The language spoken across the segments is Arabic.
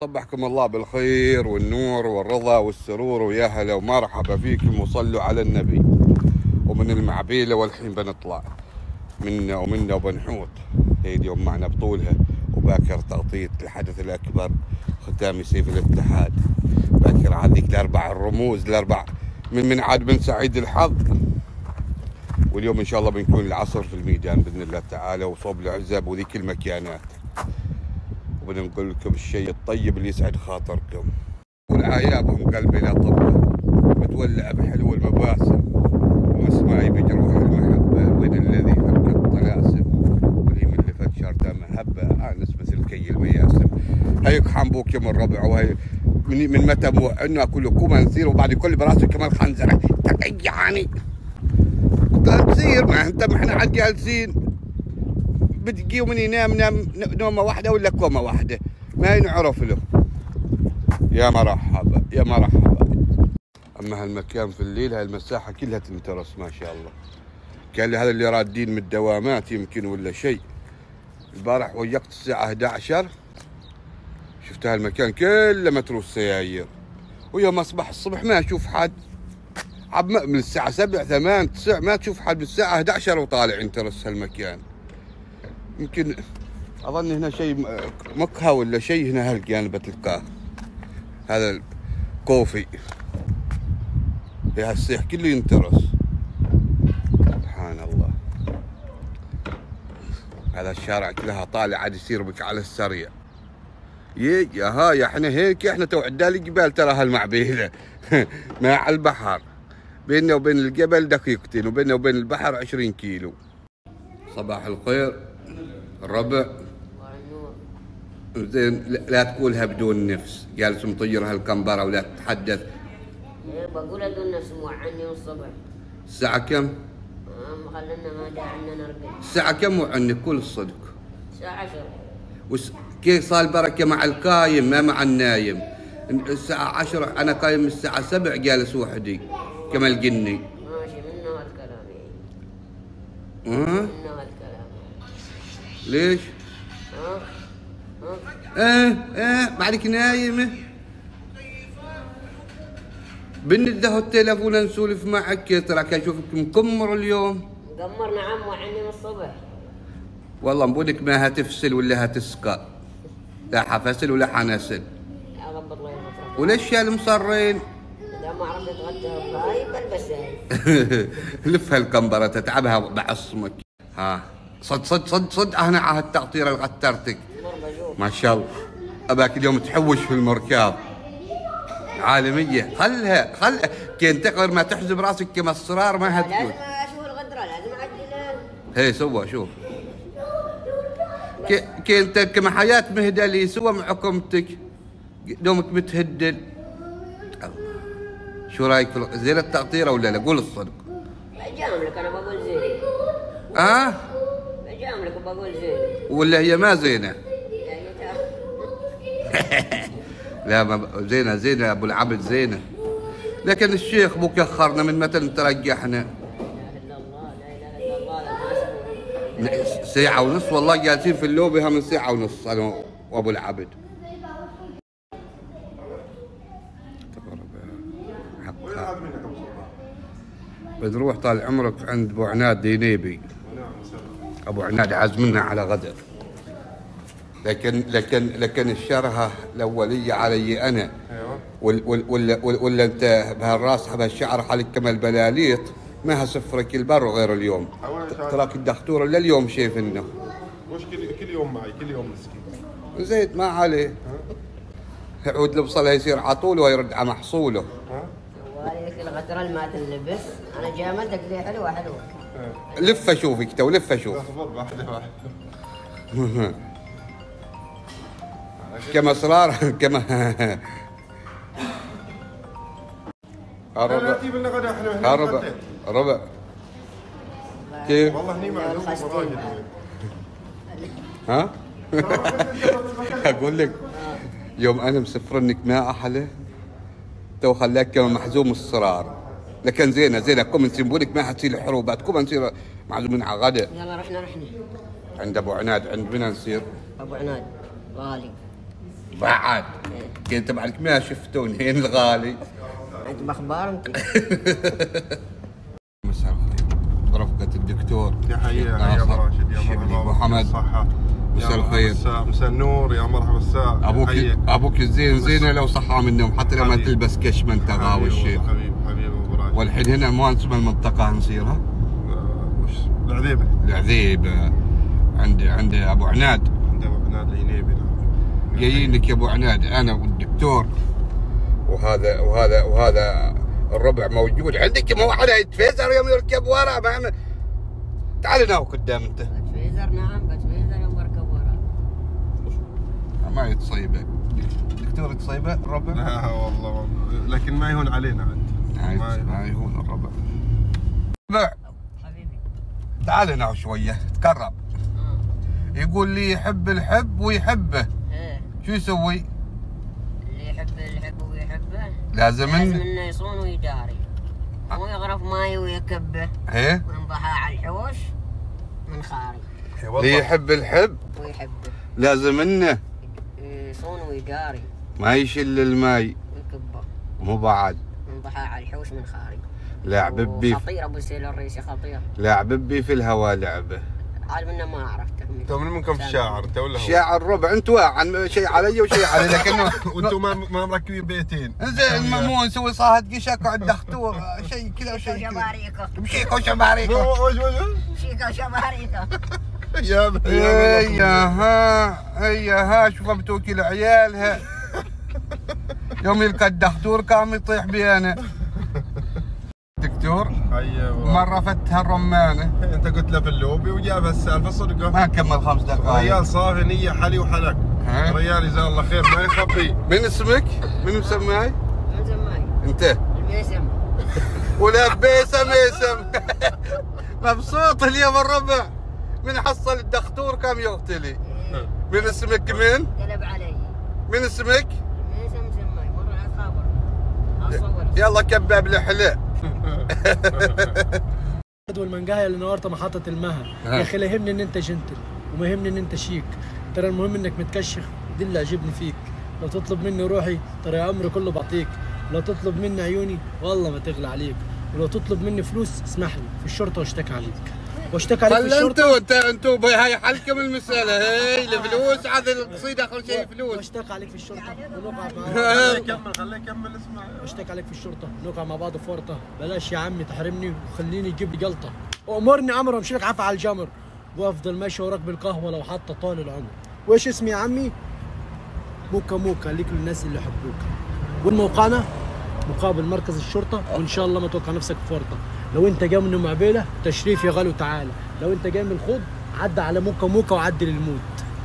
صبحكم الله بالخير والنور والرضا والسرور، ويا هلا ومرحبا فيكم، وصلوا على النبي. ومن المعبيلة والحين بنطلع منا وبنحوط. هي اليوم معنا بطولها، وباكر تغطية الحدث الأكبر ختام سيف الاتحاد. باكر عندك الأربع الرموز، الأربع من عاد بن سعيد الحظ. واليوم إن شاء الله بنكون العصر في الميدان بإذن الله تعالى، وصوب العزب وذيك المكانات، وبنقول لكم الشيء الطيب اللي يسعد خاطركم. والعيابهم قلبي لا طبه، متولع بحلو المباسم، واسمعي بجروح المحبه، وين الذي فك الطلاسم، واللي من اللي فك شرطه محبه، انس مثل كي المياسم. هيك حنبوك يا من ربع، وهي من متى موعنا كله كوما نسير، وبعد كل براسه كمان خنزره يعني تصير. ما انت ما احنا عاد جالسين بتجي ومن ينام نومه واحده ولا كومه واحده، ما ينعرف له. يا مرحبا يا مرحبا. اما هالمكان في الليل، هاي المساحه كلها تنترس ما شاء الله. كان لي هذا اللي رادين من الدوامات يمكن ولا شيء. البارح ويقت الساعه 11 شفت هالمكان كله متروس سيايير، ويوم اصبح الصبح ما اشوف حد. من الساعه 7 8 9 ما تشوف حد، بالساعه 11 وطالع ينترس هالمكان. يمكن اظن هنا شيء مقهى ولا شيء، هنا هالجانب بتلقاه هذا الكوفي. يا هالسيح كله ينترس، سبحان الله. هذا الشارع كلها طالع عاد يصير بك على السريع. يا هاي احنا هيك، احنا تو عدال الجبال ترى هالمعبيله مع البحر، بيننا وبين الجبل دقيقتين، وبيننا وبين البحر 20 كيلو. صباح الخير الربع. زين، لا تقولها بدون نفس، جالس مطير هالكمبره ولا تتحدث. ايه بقولها بدون نفس، موعني من الصبح. الساعة كم؟ خلنا ما داعي نرقد. الساعة كم وعنك كل الصدق؟ الساعة 10. كيف صار البركة مع القايم ما مع النايم؟ الساعة 10 أنا قايم من الساعة 7 جالس وحدي كما الجني. ماشي منه هالكلام. منه هالكلام. ليش؟ بعدك نايمة؟ بنده التليفون نسولف معك، تراك اشوفك مكمر اليوم. مكمر نعم، وعني من الصبح. والله مبودك ما هتفسل ولا هتسقى، لا حفسل ولا حنسل. يا رب الله يغفرك. وليش يا المصرين؟ اذا ما عرفت اتغدى هاي بلبس هاي. لف هالكمبرة تتعبها بعصمك. ها صد انا على هالتعطيره اللي غترتك ما شاء الله. اباك اليوم تحوش في المركاب عالميه. خلها كين تقدر ما تحزب راسك كما الصرار ما هتقول. لازم اشوف الغدره، لازم اعدلها. هي سوى شوف كين كما حياه مهدلي سوى مع حكومتك دومك متهدل. شو رايك في زين التعطيره ولا لا؟ قول الصدق. بجاملك انا بقول زين. بجاملك وبقول زين. ولا هي ما زينه؟ لا ما زينه ابو العبد زينه، لكن الشيخ ابوك يخرنا من متى نترجحنا؟ لا اله الا الله. ساعه ونص والله جالسين في اللوبها من ساعه ونص انا وابو العبد. بنروح طال عمرك عند ابو عناد دينيبي. ابو عناد عازمنا على غدر، لكن الشرهه الاوليه علي انا. ولا انت بهالراس بهالشعر حالك كما البلاليط، ما هسفرك البر غير اليوم. تراك الدكتور الا اليوم شايف انه مش كل يوم معي، كل يوم مسكين. زيد ما عليه. يعود لبصله يصير عطوله ويرد على محصوله. والدك الغتره اللي ما تلبس، انا جاملتك ذي حلوه. لف اشوفك تو، لف اشوف. اصبر واحده. كما اسرار كما ربع كيف؟ والله هني معزوم وراجل. ها؟ اقول لك يوم انا مسفرنك ما احلى تو خلاك كما محزوم الصرار. لكن زينه كم نسيبونك ما حتصير حروبات، كم نصير معزومين على غدا. يلا رحنا عند ابو عناد. عند مين نصير؟ ابو عناد غالي. بعد كنت بعدك ما شفتوني هين الغالي. انت باخبار انت. مساء الخير برفقة الدكتور. يا حيا ابو راشد، يا مرحبا ابو حمد. صحة. مساء الخير. مساء النور، يا مرحبا الساعة. ابوك الزين زينه لو صحى من النوم حتى لما تلبس كشمه انت غاوي الشيخ. حبيبي ابو راشد. والحين هنا ما اسم المنطقه نصيرها؟ وش؟ العذيبة. العذيبه. عند ابو عناد. عند ابو عناد العنيبي. جايين لك يا ابو عناد انا والدكتور وهذا الربع موجود عندك. مو على يتفيزر يوم يركب ورا ما تعال ناو قدام انت. بتفيزر نعم بتفيزر يوم بركب ورا. ما يتصيبه دكتور، يتصيبه الربع؟ لا والله لكن ما يهون علينا عاد. ما يهون الربع. حبيبي تعال ناو شويه تقرب. يقول لي يحب الحب ويحبه. ايه شو يسوي؟ اللي يحب ويحبه لازم انه يصون ويداري، مو يغرف ماي ويكبه. ايه وينضحى على الحوش من خارج. اللي يحب الحب ويحبه لازم انه يصون ويداري، ما يشل الماي ويكبه مو بعد. ينضحى على الحوش من خارج. لاعب بي خطير ابو سيل الرئيسي خطير. لاعب بي في الهواء لعبه. عالم انه ما عرفته. انت من منكم الشاعر انت ولا هو؟ شاعر ربع انت عن شيء علي وشيء علي لكنه وانتم ما مركبين بيتين. زين مو نسوي صاحة قشك وعند دختور شيء كذا وشيء كذا. شباريكه مشيك وشباريكه. وش شيكه وشباريكه. اياها شوف بتوكل عيالها يوم يلقى الدختور قام يطيح بيانا. دكتور مرة فتها الرمانة. انت قلت له في اللوبي وجاب السالفة صدقة. ما كمل 5 دقائق. ريال صافي نية حلي وحلق. ريال جزاه الله خير ما يخبي. من اسمك؟ من مسماي؟ من زمان. انت؟ الميسم. ولا بيسم مبسوط اليوم الربع من حصل الدختور قام يغتلي. من اسمك من؟ قلب علي. من اسمك؟ الميسم سماي مرة على الخبر. يلا كباب الحلا. والمنقايه اللي نورتها محطة المها. يا اخي لا يهمني ان انت جنتل وما يهمني ان انت شيك، ترى المهم انك متكشخ ودي اللي عجبني فيك. لو تطلب مني روحي ترى عمري كله بعطيك، ولو تطلب مني عيوني والله ما تغلى عليك، ولو تطلب مني فلوس اسمح لي في الشرطة واشتكي عليك. واشتكي عليك في الشرطة. انتوا هاي حلكم المسألة. هي الفلوس هذا القصيدة اخر شيء فلوس. واشتكي عليك في الشرطة ونوقع خليه يكمل اسمع. واشتكي عليك في الشرطة نوقع مع بعض في ورطة. بلاش يا عمي تحرمني وخليني يجيب لي جلطة. وامرني امر وامشي لك عفا على الجمر، وافضل ماشي وراك بالقهوة لو حتى طال العمر. وايش اسمي يا عمي؟ موكا ليك للناس اللي يحبوك. والموقعنا مقابل مركز الشرطة، وان شاء الله ما توقع نفسك في ورطة. لو انت جاي من معبيله تشريف يا غالي وتعالى، لو انت جاي من الخوض عدى على موكا وعدل الموت.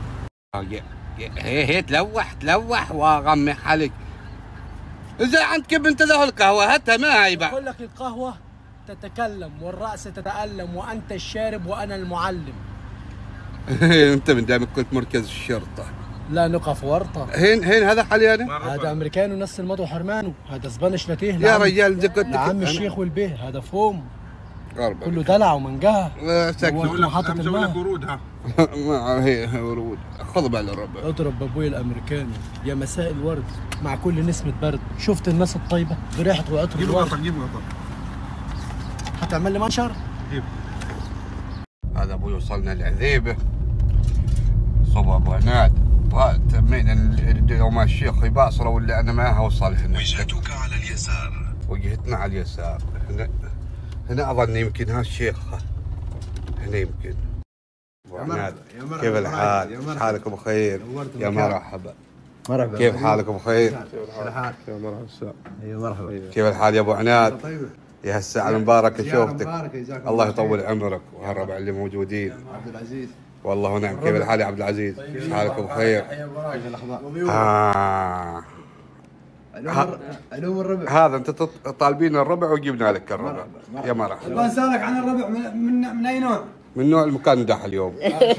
هي تلوح واغمي حالك. اذا عندك بنت له القهوه هاتها ما هي بقى. اقول لك القهوه تتكلم والراس تتالم وانت الشارب وانا المعلم. انت من دائما كنت مركز الشرطه. لا نقف ورطه. هين هذا حاليا هذا امريكاني نص المطو حرمانه، هذا زبانش نتيه يا رجال اذا كنت عم الشيخ والبيه هذا فوم قرب. كله دلع ومنقاه. محطة الماء ورود. ها ما هي ورود. خذ بالي الربع. اضرب بابوي الامريكاني يا مساء الورد مع كل نسمه برد. شفت الناس الطيبه بريحه وعطر الورد. جيب غطا هتعمل لي منشر؟ جيب. هذا ابوي وصلنا العذيبه صوب ابو عناد. تمينا لو ما الشيخ يباصره ولا انا ما اوصل هنا. وجهتك على اليسار. وجهتنا على اليسار. هنا اظن يمكن ها الشيخ هنا يمكن. ابو عناد كيف الحال؟ حالكم بخير؟ يا مرحبا. مرحبا. كيف حالكم بخير؟ كيف الحال؟ يا مرحبا الساعة. ايوه مرحبا. كيف الحال يا ابو عناد؟ طيب. يا هالساعة المباركة شوفتك. الله يطول خير. عمرك وهالربع اللي موجودين. عبد العزيز. والله ونعم. كيف الحال يا عبد العزيز؟ حالكم بخير؟ كيف الاخبار؟ الو الربع. هذا انت طالبين الربع وجبنا لك الربع. يا مرحبا. ابغى اسالك عن الربع من اي نوع؟ من نوع المكان دح اليوم.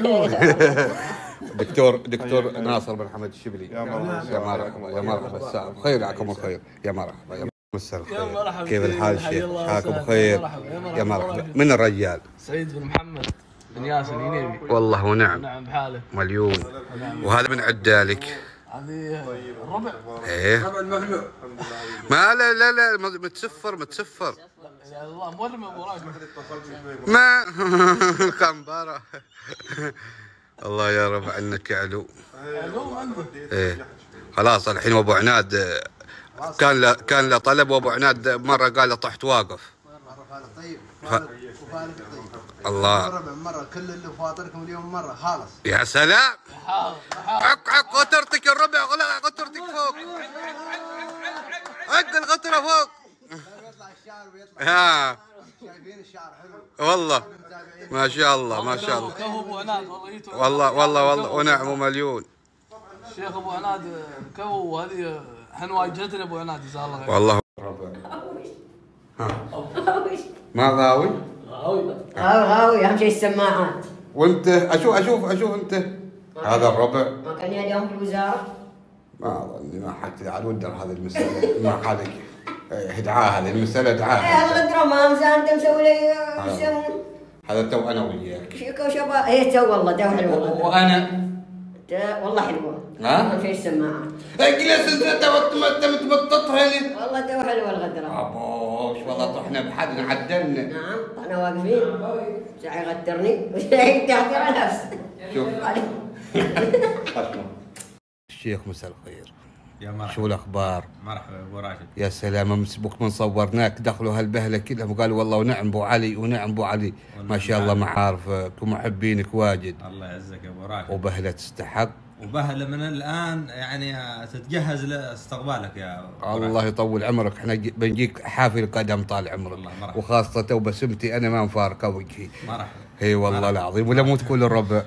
دكتور ناصر بن حمد الشبلي. يا مرحبا الساعة بخير. عليكم الخير. يا مرحبا. مساء الخير. كيف الحال شيخ؟ حالكم بخير؟ يا مرحبا. من الرجال؟ سعيد بن محمد بن ياسر الينيبي. والله ونعم. نعم بحاله. مليون. وهذا من عدالك؟ هذه الربع. ايه ربع المفلوع. ما لا متسفر يا الله مولم ابو راشد. ما الكمبرة. الله يا رب عنك يا علو. ايه خلاص الحين ابو عناد كان له طلب، وابو عناد مره قال له طحت واقف. مرة فالك طيب وفالك طيب. الله ربع مرة كل اللي فاطركم اليوم مرة خالص. يا سلام. عق غترتك الربع، غترتك فوق. عق الغتره فوق. يطلع الشعر ويطلع. ها شايفين الشعر حلو. والله ما شاء الله ما شاء الله. كهو ابو عناد والله ونعم مليون. الشيخ ابو عناد كهو، وهذه احنا واجهتنا ابو عناد جزاه الله خير. والله ما غاوي. غاوي اهم شيء السماعات. وانت اشوف انت هذا الربع. ما كان اليوم في الوزاره. ما اظني ما حد على ودر هذه المساله. ما حالك ادعاء هذه المساله ادعاء. الغدره ما انت مسوي لي ايش يسمون؟ هذا تو انا وياك. شيكو شباب هي تو والله تو حلوه. وانا والله حلوه. ها؟ اهم شيء السماعات. اجلس انت متبططها لي. والله تو حلوه الغدره. ابوش والله طحنا بحدنا عدلنا. نعم احنا واقفين. ساعي يغدرني وساعي تحكي على نفسه. شوف الشيخ مساء الخير. يا مرحبا. شو الاخبار؟ مرحبا ابو راشد. يا سلام مسبوك من صورناك دخلوا هالبهله كلهم وقالوا والله ونعم ابو علي ونعم ابو علي. ما شاء الله معارفك ومحبينك واجد. الله يعزك يا ابو راشد. وبهله تستحق. وبهله من الان يعني تتجهز لاستقبالك يا أبو الله يطول عمرك، احنا بنجيك حافل قدم طال عمرك. والله مرحبا. وخاصه وبسمتي انا ما مفارقه وجهي. مرحبا. اي والله العظيم. ولا مو تقول الربع.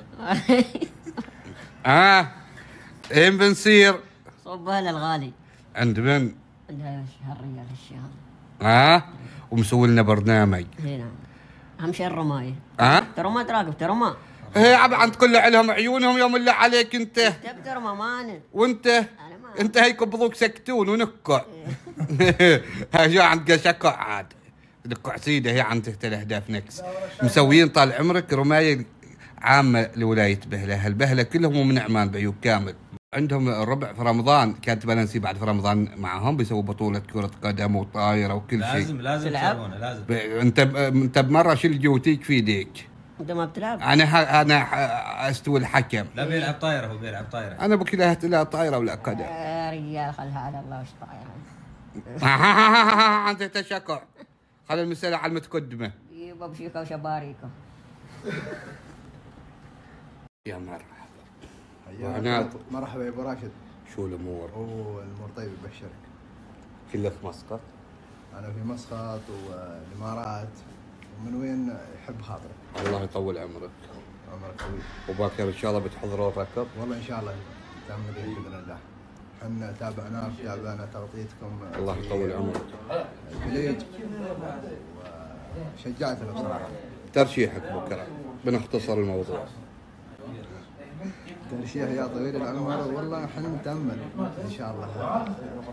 اين بنصير؟ صوب هلا الغالي. عند من؟ عند هالرجال الشهر. ومسوي لنا برنامج. اي نعم. اهم شيء الرمايه. ترى ما تراقب ترى ما. ايه عاد كل عليهم عيونهم يوم اللي عليك انت. ترى ما انا. وانت؟ انت هيك بضوك سكتون ونكع. هي عند قشكع عاد. نكع سيده هي عند تحت الاهداف نكس. مسويين طال عمرك رمايه عامه لولايه بهله، هالبهله كلهم ومن عمان بعيوب كامل. عندهم الربع في رمضان كانت بلنسي بعد في رمضان معهم بيسووا بطولة كرة قدم وطايرة وكل شيء. لازم يسوونه لازم. انت بمرة شيل جوتيك في يديك. انت ما بتلعب؟ انا استوي الحكم. لا بيلعب طايرة، هو بيلعب طايرة. انا بكلها لا طايرة ولا قدم. يا رجال خلها على الله وش طايرة. انت تشكع. خلي المسألة على المتقدمة. يبا بشيكا وشباريكا. يا مرحبا. عناد. مرحبا يا ابو راشد. شو الامور؟ الامور طيب بشرك. كله في مسقط؟ انا في مسقط والامارات. ومن وين يحب خاطرك. الله يطول عمرك. عمرك طويل. وباكر ان شاء الله بتحضروا الركب؟ والله ان شاء الله تعملين باذن الله. احنا تابعنا تغطيتكم. الله يطول عمرك. البليج وشجعتنا بصراحه. ترشيحك بكره بنختصر الموضوع. ترشيح يا طويل العمر والله احنا نتامل ان شاء الله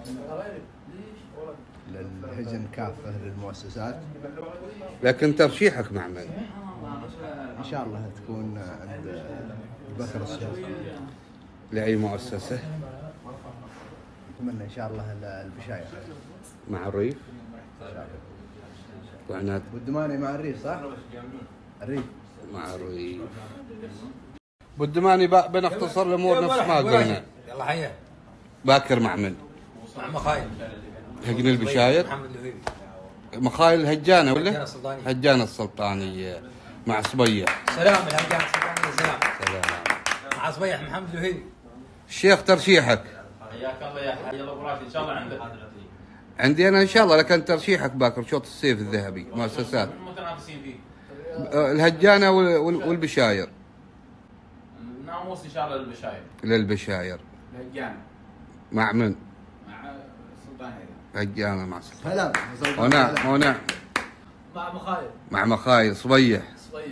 للهجن كافه للمؤسسات. لكن ترشيحك مع من؟ ان شاء الله تكون عند بكر الصوت. لاي مؤسسه؟ اتمنى ان شاء الله البشاير. مع الريف؟ ان شاء الله. وعناد والدماني مع الريف صح؟ الريف مع الريف. والدماني بنختصر الامور نفس ما قلنا. يلا حيا. باكر مع من؟ مع مخايل. هجن البشاير؟ محمد الوهيبي. مخايل هجانه ولا؟ هجانة السلطانية. هجانة السلطانية مع صبيح. سلام الهجانة السلطانية. سلام. مع صبيح محمد الوهيبي. الشيخ ترشيحك؟ حياك الله يا حي الله ابو راشد ان شاء الله عندك. عندي انا ان شاء الله. لكن ترشيحك باكر شوط السيف الذهبي مؤسسات. المتنافسين فيه. الهجانة والبشاير. ناموس ان شاء الله للبشاير. للبشاير. الهجانة. مع من؟ مع السلطان هجانة مع السلطان. هلا. ونعم. مع مخايل. مع مخايل صبيح.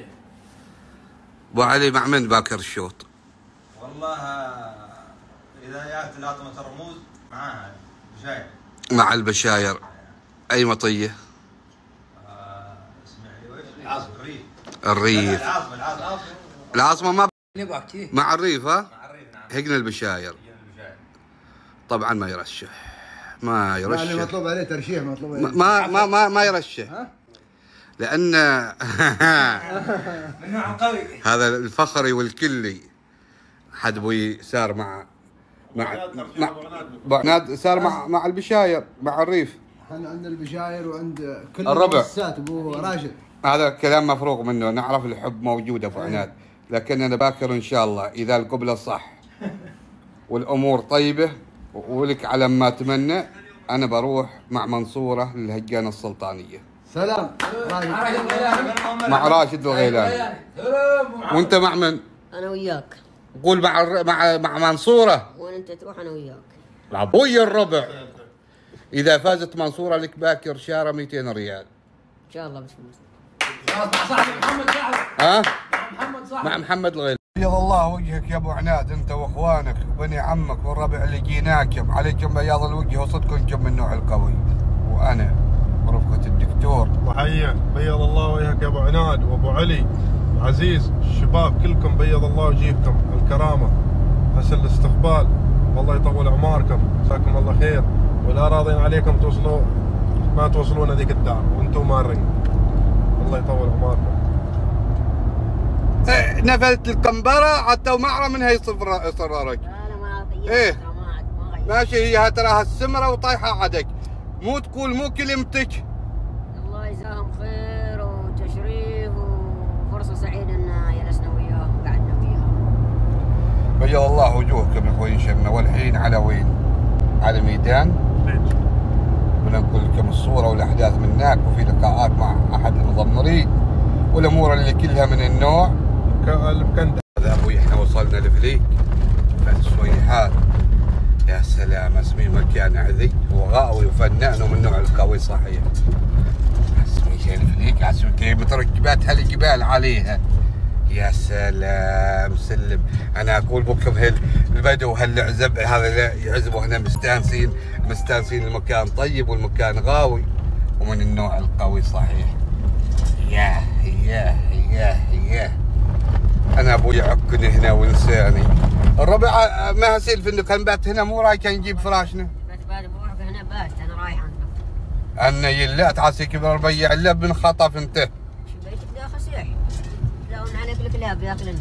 ابو علي مع من باكر الشوط؟ والله اذا جاءت لاطمة الرموز معاها بشاير. مع البشاير. اي مطيه؟ اسمعي وش؟ العاصمة الريف. الريف. العاصمة العاصمة ما نقعد كذي مع الريف. ها؟ مع الريف نعم. هجن البشاير. طبعا ما يرشح، ما يرشح. يعني مطلوب عليه ترشيح، مطلوب عليه ما يرشح لان من نوع قوي. هذا الفخري والكلي حد بوي سار مع ابو عناد سار مع البشاير مع الريف. احنا عند البشاير وعند كل الربع. المؤسسات ابو راشد. هذا كلام مفروغ منه، نعرف الحب موجود ابو عناد، لكن انا باكر ان شاء الله اذا القبله صح والامور طيبه ولك على ما اتمنى، انا بروح مع منصوره للهجانه السلطانيه. سلام مع راشد الغيلاني. وانت مع من؟ انا وياك. قول مع منصوره. وين انت تروح انا وياك. ويا الربع. اذا فازت منصوره لك باكر شاره 200 ريال. ان شاء الله بسم مع صاحبي محمد صاحبي. ها؟ مع محمد صاحبي. مع محمد الغيلاني. بيض الله وجهك يا ابو عناد انت واخوانك وبني عمك والربع اللي جيناكم، عليكم بياض الوجه وصدق انتم من النوع القوي. وانا ورفقه الدكتور وحيا بيض الله وجهك يا ابو عناد وابو علي عزيز، الشباب كلكم بيض الله وجهكم، الكرامه، حسن الاستقبال، والله يطول اعماركم، جزاكم الله خير، ولا راضين عليكم توصلوا ما توصلون هذيك الدار وانتم مارين، الله يطول اعماركم. نفلت القنبره حتى وما اعرف منها يصررك. لا انا ما غيرت. ايه ما غيرت. ماشي، هي تراها السمره وطايحه عدك، مو تقول مو كلمتك. الله يجزاهم خير وتشريف وفرصه سعيده ان جلسنا وياهم وقعدنا وياهم. بيض الله وجوهكم يا اخوي شمنا. والحين على وين؟ على ميدان. وننقل لكم الصوره والاحداث من هناك، وفي لقاءات مع احد المضمرين والامور اللي كلها من النوع. هذا ابوي احنا وصلنا لفليك فالسويحات. يا سلام، اسمي مكان عذي وغاوي وفنان ومن النوع القوي صحيح. اسمي شيء الفليك، اسمي كيف متركبات هالجبال عليها. يا سلام سلم. انا اقول بكم البدو هالعزب هذا يعزبوا هنا مستانسين المكان طيب والمكان غاوي ومن النوع القوي صحيح. ياه ياه ياه ياه. انا ابوي يعكني هنا ونساني. الربع ما هسيل في كان بات هنا، مو رايح كان يجيب فراشنا. بات بروح هنا بات انا رايح عنده. انا يلا تعسي كبر البيع اللب من خطف انت. شو بيتك داخل سيح. لو عليك الكلاب ياكلني.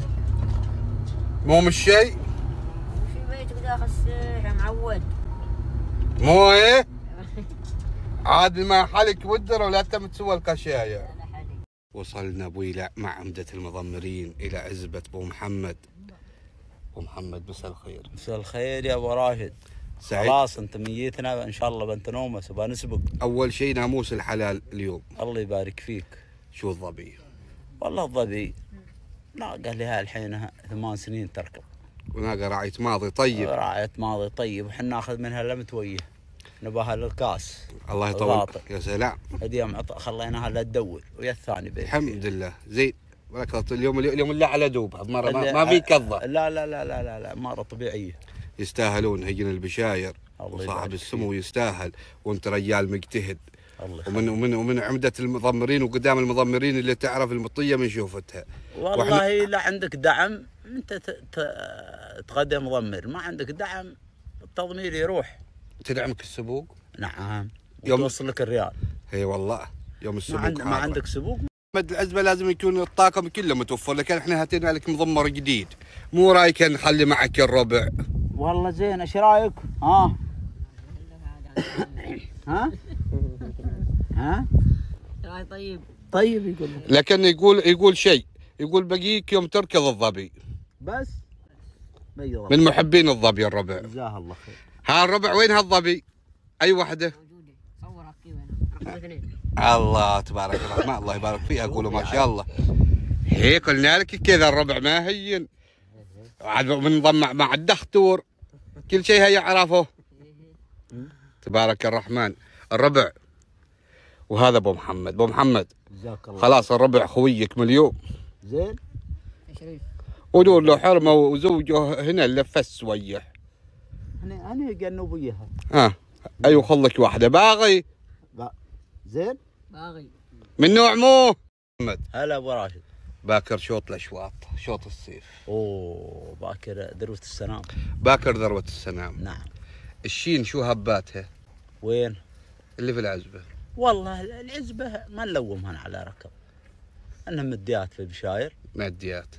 مو مش شيء. شو بيتك داخل سيح معود. مو ايه؟ عاد ما حالك ودر ولا انت متسوى القشايه. وصلنا ابوي مع عمدة المضمرين الى عزبة ابو محمد. ابو محمد مساء الخير. مساء الخير يا ابو راشد. سعيد. خلاص انت ميتنا ان شاء الله بنتنومس وبنسبق. اول شيء ناموس الحلال اليوم. الله يبارك فيك. شو الظبي؟ والله الظبي ناقه لها الحين 8 سنين تركب. وناقه راعية ماضي طيب. راعية ماضي طيب، وحنا ناخذ منها لمتويه نباها للكاس. الله يطول. يا سلام. اليوم خليناها لا تدور ويا الثاني بيت. الحمد لله زين. ولكن اليوم لا على دوبها مرة ما في كظة. لا لا لا لا لا لا مرة طبيعية. يستاهلون هجن البشاير وصاحب السمو يستاهل، وانت رجال مجتهد. ومن عمدة المضمرين وقدام المضمرين اللي تعرف المطية من شوفتها. والله لا عندك دعم انت تقدم مضمر، ما عندك دعم التضمير يروح. تدعمك السبوق؟ نعم. يوصل لك الريال. اي والله يوم السبوق ما عندك سبوق. العزبة لازم يكون الطاقم كله متوفر، لكن احنا هاتينا لك مضمر جديد، مو رايك نخلي معك الربع؟ والله زين، ايش رايك؟ ها؟ ها؟ ها؟ طيب. طيب يقول لك. لكن يقول شيء، يقول بقيك يوم تركض الظبي. بس من محبين الظبي الربع. جزاه الله خير. ها الربع وين هالظبي؟ اي وحده؟ صورها كيف رقم 2. الله تبارك الرحمن، الله يبارك فيها. اقولوا ما شاء الله. هيك قلنا لك كذا الربع ما هين. عاد بنضم مع الدختور كل شيء يعرفه. تبارك الرحمن. الربع وهذا ابو محمد. ابو محمد جزاك الله خلاص الربع خويك من اليوم. زين. تشريف. ودور له حرمه وزوجه هنا لفس ويح. انا قنوب وياها. ايوه خلك واحده باغي. زين. باغي. من نوع مو محمد. هلا ابو راشد. باكر شوط الاشواط، شوط السيف. اوه باكر ذروه السنام. باكر ذروه السنام. نعم. الشين شو هباتها؟ وين؟ اللي في العزبة. والله العزبة ما نلومهن على ركب، انهم مديات في البشاير. ماديات.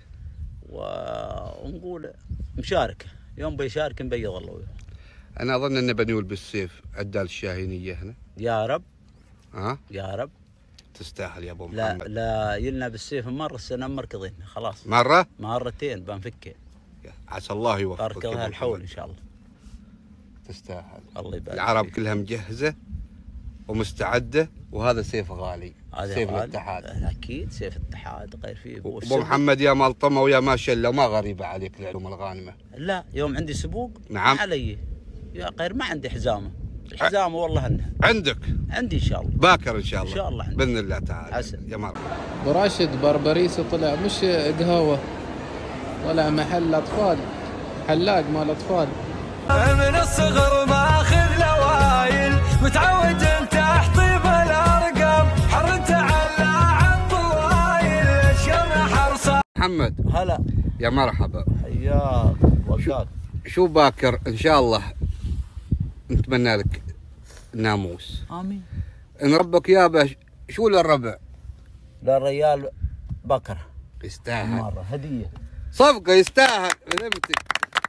ونقول مشاركة، يوم بيشارك نبيض الله وياه. انا اظن انه بنول بالسيف عدال الشاهينية هنا. يا رب. ها؟ يا رب. تستاهل يا ابو محمد. لا يلنا بالسيف مرة السنة مركضين خلاص. مرة؟ مرتين بنفكه. عسى الله يوفقك. اركضها الحول ان شاء الله. تستاهل. الله يبارك. العرب كلها مجهزة ومستعدة، وهذا سيف غالي. سيف الاتحاد. اكيد سيف الاتحاد غير فيه. ابو محمد يا ملطمة ويا ما شله، وما غريبة عليك العلوم الغانمة. لا يوم عندي سبوق. نعم. علي يا غير ما عندي حزامة. الحزامة والله انها عندك. عندي ان شاء الله. باكر ان شاء الله. ان شاء الله عندي. باذن الله تعالى. حسن. يا مرحبا. ابو راشد بربريسي طلع مش قهوه، طلع محل اطفال، حلاق مال اطفال. من الصغر ماخذ لوايل، متعود انت طيب الارقام، حرنت على عالطوايل، شمع حرصه. محمد. هلا. يا مرحبا. حياك وقاك. شو باكر ان شاء الله نتمنى لك الناموس. امين. ان ربك يابه شو للربع؟ للريال بكره. يستاهل. مرة هدية. صفقة يستاهل. فهمتك.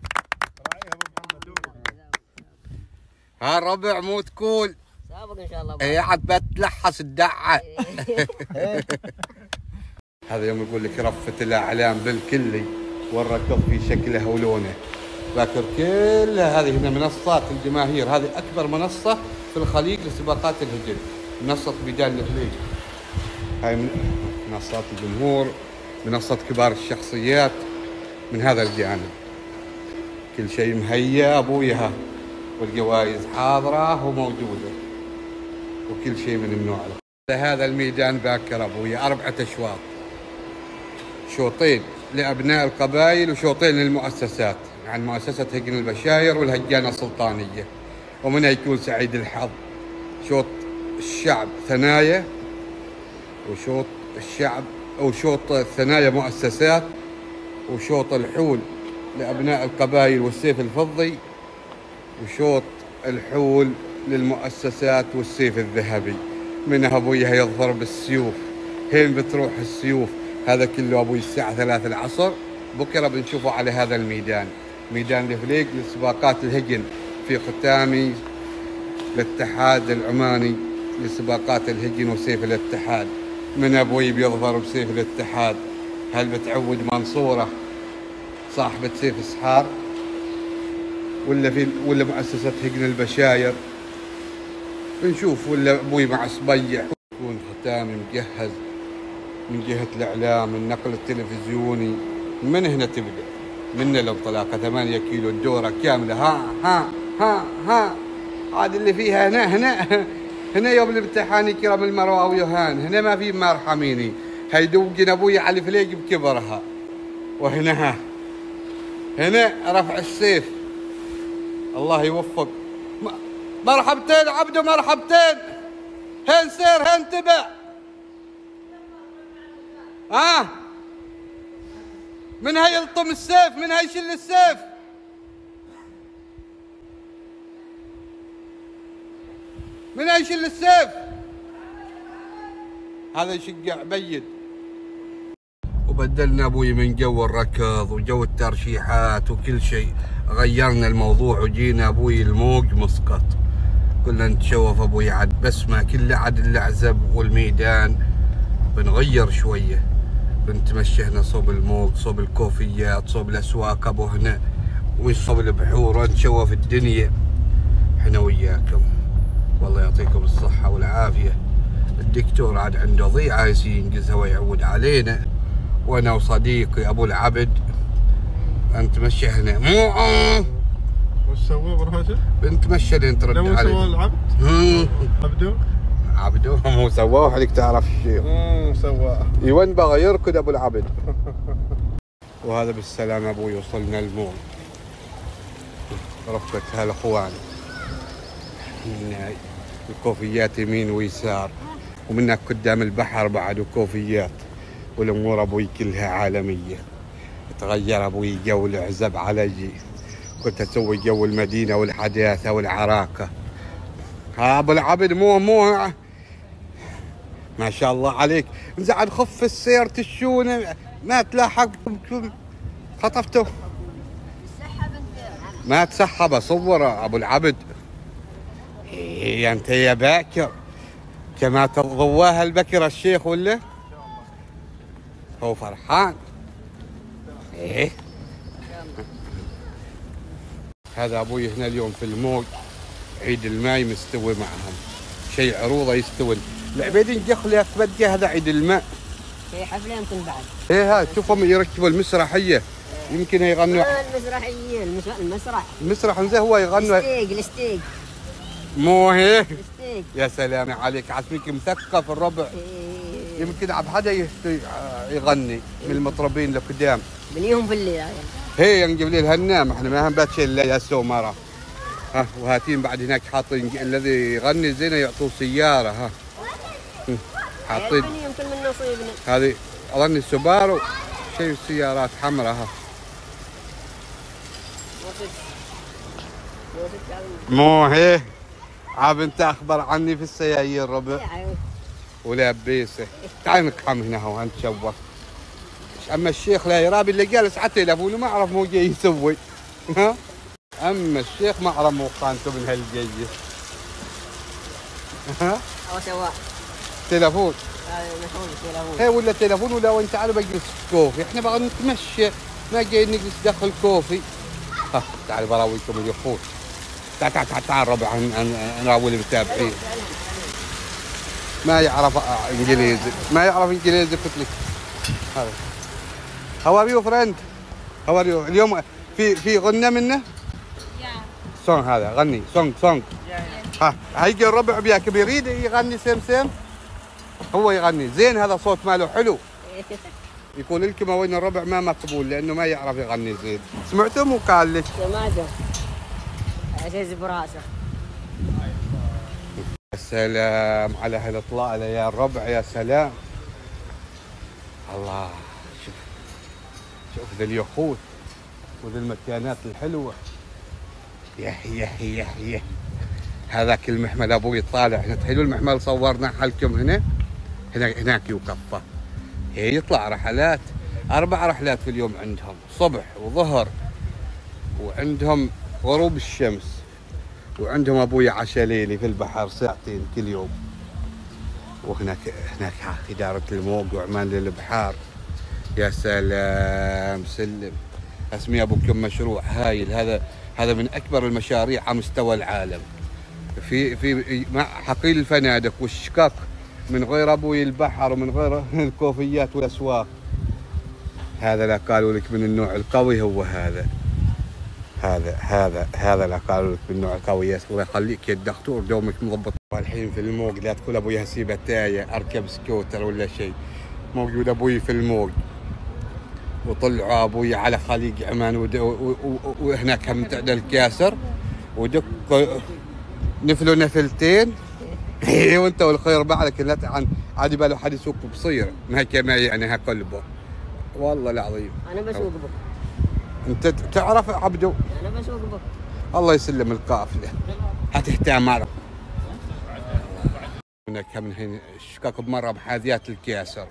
ها الربع مو تقول. سابق ان شاء الله. هي عاد بتلحس الدعة. هذا يوم يقول لك رفة الاعلام بالكلي والركض في شكله ولونه. باكر كلها هذه هنا منصات الجماهير، هذه اكبر منصة في الخليج لسباقات الهجن، منصة ميدان الخليج. هاي منصات الجمهور، منصة كبار الشخصيات من هذا الجانب. كل شيء مهيأ ابويا، والجوائز حاضرة وموجودة، وكل شيء من النوع ده. هذا الميدان باكر ابويا 4 أشواط، شوطين لابناء القبائل وشوطين للمؤسسات، يعني مؤسسة هجن البشاير والهجانة السلطانية، ومنها يكون سعيد الحظ. شوط الشعب ثنايا، وشوط الشعب او شوط الثنايا مؤسسات، وشوط الحول لابناء القبائل والسيف الفضي، وشوط الحول للمؤسسات والسيف الذهبي. منها ابويا يظفر بالسيوف. هين بتروح السيوف؟ هذا كله ابوي الساعة 3 العصر. بكره بنشوفه على هذا الميدان، ميدان الفليق لسباقات الهجن في ختامي الاتحاد العماني لسباقات الهجن وسيف الاتحاد. من ابوي بيظفر بسيف الاتحاد؟ هل بتعود منصورة صاحبة سيف اسحار، ولا مؤسسة هجن البشاير؟ بنشوف. ولا ابوي مع صبيع. يكون ختامي مجهز من جهة الاعلام، النقل التلفزيوني. من هنا تبدا، من الانطلاقة 8 كيلو الدورة كاملة. ها هذه اللي فيها هنا يوم الامتحان يكرم المروة ويهان. هنا ما في مرحميني، هيدوقن ابوي على الفليق بكبرها. وهنا هنا رفع السيف. الله يوفق. مرحبتين عبدو، مرحبتين. هين سير، هين تبع. من هاي يلطم السيف، من هاي يشل السيف. من هاي يشل السيف. هذا يشقع بيد. وبدلنا ابوي من جو الركض وجو الترشيحات وكل شيء، غيرنا الموضوع وجينا ابوي الموج مسقط. قلنا نتشوف ابوي عاد بسمة كله عاد العزب والميدان، بنغير شويه، بنتمشى هنا صوب الموج، صوب الكوفيات، صوب الاسواق ابو هنا، وصوب البحور، نشوف الدنيا احنا وياكم. والله يعطيكم الصحه والعافيه. الدكتور عاد عنده ضيعه ينقزها ويعود علينا، وانا وصديقي ابو العبد نتمشى هنا. وش سوى ابو راشد؟ بنتمشى لين ترد علي. مو سوى العبد؟ عبدو مو سواه، عليك تعرف الشيء. سواه. وين بغى يركض ابو العبد. وهذا بالسلامة ابوي وصلنا المول. رفقة هالاخوان، الكوفيات يمين ويسار، ومنك قدام البحر بعد وكوفيات، والامور ابوي كلها عالمية. تغير ابوي جو العزب علي، كنت اسوي جو المدينه والحداثه والعراقه. ها ابو العبد مو ما شاء الله عليك. زعل خف السير تشونه ما تلاحق خطفته ما تسحب. صور ابو العبد. انت يا باكر كما ضواها البكر الشيخ ولا هو فرحان. ايه هذا ابوي هنا اليوم في الموج عيد الماء مستوي معهم شيء عروضه يستوي. العبيدين جخله تبدي هذا عيد الماء. في حفله يمكن بعد. ايه ها شوفهم يركبوا المسرحيه يمكن يغنوا. المسرحيه المسرح. المسرح انزين هو يغنوا. الستيج. مو هيك؟ الستيج. يا سلام عليك عسميك مثقف الربع. يمكن عب حدا يغني من المطربين القدام. بنيهم في الليل. هي نجيب لي الهنام احنا ما هم بات شيء الا يا سومره. ها وهاتين بعد هناك حاطين الذي يغني زينه يعطوه سياره. ها حاطين يمكن من نصيبنا. هذه اظني سوبارو شيء سيارات حمراء. ها مو هي عاب انت اخبر عني في السيايير ربع ولابيسه. تعال نقحم هنا هو نتشوف. اما الشيخ لا يرابي اللي جالس على تليفونه ما اعرف مو جاي يسوي. ها اما الشيخ ما اعرف مو قانته من هالجيس. ها او سواء تليفون. مشغول التليفون. هي ولا تليفون ولا وانت تعال بجلس كوفي. احنا بغى نتمشى ما جاي نجلس داخل كوفي. ها تعال براويكم اليخوت. تعال تعال تعال ربع نراوي المتابعين. ما يعرف انجليزي ما يعرف انجليزي قلت لك. هذا هاو ار يو فريند هاو ار يو. اليوم في غنى منه سونغ. هذا غني سونغ. ها هيجي الربع بياك بيريد يغني سم هو يغني زين. هذا صوت ماله حلو. يقول لكم وين الربع ما مقبول لانه ما يعرف يغني زين. سمعتوا مو قال لك؟ سمعته عزيز براسه. يا سلام على هالاطلاله يا الربع يا سلام. الله شوف ذا اليخوت وذا المكانات الحلوه. يا هذاك المحمل ابوي طالع. احنا تخيلوا المحمل صورنا حالكم هناك يوقف. هي يطلع رحلات 4 رحلات في اليوم عندهم صبح وظهر وعندهم غروب الشمس وعندهم ابوي عشاء ليلي في البحر ساعتين كل يوم. وهناك إدارة الموج وعمان للبحار. يا سلام سلم. اسمي ابوكم مشروع هايل. هذا من اكبر المشاريع على مستوى العالم. في مع حقيل الفنادق والشقق من غير ابوي البحر ومن غير الكوفيات والاسواق. هذا لا قالوا لك من النوع القوي. هو هذا لا قالوا لك من النوع القوي. الله يخليك يا الدكتور دومك مضبط. الحين في الموج لا تقول ابوي هسيب التايه اركب سكوتر ولا شيء. موجود ابوي في الموج وطلعوا ابوي على خليج عمان وهناك هم تعدى الكاسر ودق نفلوا نفلتين. وانت والخير بعدك لا عادي باله حد يسوق بصير ما كما يعني هقلبه والله العظيم. انا بسوق بك. انت تعرف عبدو؟ انا بسوق بك. الله يسلم القافله. هتهتم معنا. هناك من هنا الشقق بمره بحاذيات الكاسر.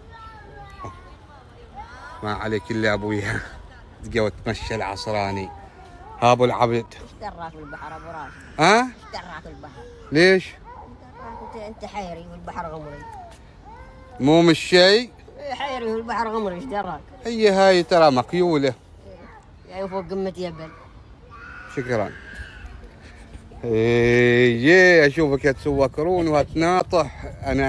ما عليك الا ابوي تقوى تمشى العصراني. ها ابو العبد. ايش دراك بالبحر ابو راشد؟ ها؟ ايش دراك البحر؟ ليش؟ انت حيري والبحر غمري. مو مش شيء؟ حيري والبحر غمري ايش دراك؟ هي هاي ترى مقيوله. يعني فوق قمه جبل. شكرا. ايه اشوفك تسوى كرون وهتناطح.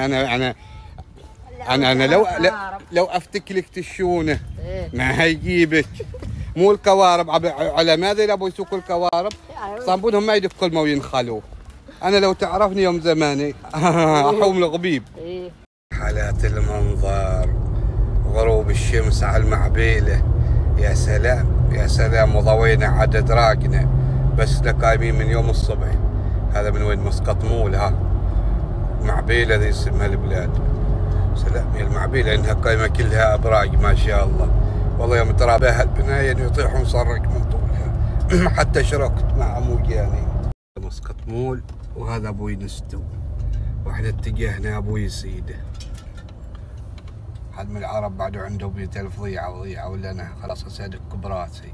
انا لو افتك لك تشونه ما هيجيبك. مو القوارب على ماذا ابو يسوق القوارب صابونهم ما يدقوا الماء وينخلوا. انا لو تعرفني يوم زماني احوم الغبيب. حالات المنظر غروب الشمس على المعبيله. يا سلام وضوينا عدد راقنا بس قايمين من يوم الصبح. هذا من وين؟ مسقط مول. ها معبيله ذي اسمها البلاد. سلام يا المعبيله انها قايمه كلها ابراج ما شاء الله. والله يوم ترى بها البنايه يطيحون صرق من طولها. حتى شركت مع موجاني. مسقط مول، وهذا ابوي نستو، واحنا اتجهنا ابوي سيده. حد من العرب بعده عنده بيت الف ضيعه ولا انا خلاص اصيدك براسي.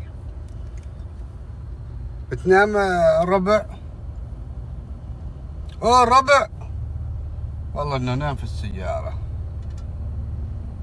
بتنام الربع؟ اوه الربع والله انه نام في السياره.